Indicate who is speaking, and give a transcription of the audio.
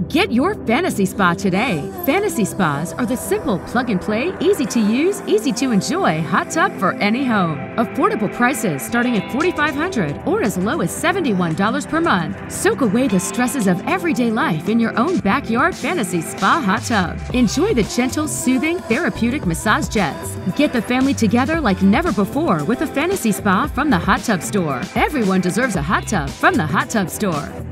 Speaker 1: Get your fantasy spa today. Fantasy spas are the simple plug-and-play, easy-to-use, easy-to-enjoy hot tub for any home. Affordable prices starting at $4,500 or as low as $71 per month. Soak away the stresses of everyday life in your own backyard fantasy spa hot tub. Enjoy the gentle, soothing, therapeutic massage jets. Get the family together like never before with a fantasy spa from the Hot Tub Store. Everyone deserves a hot tub from the Hot Tub Store.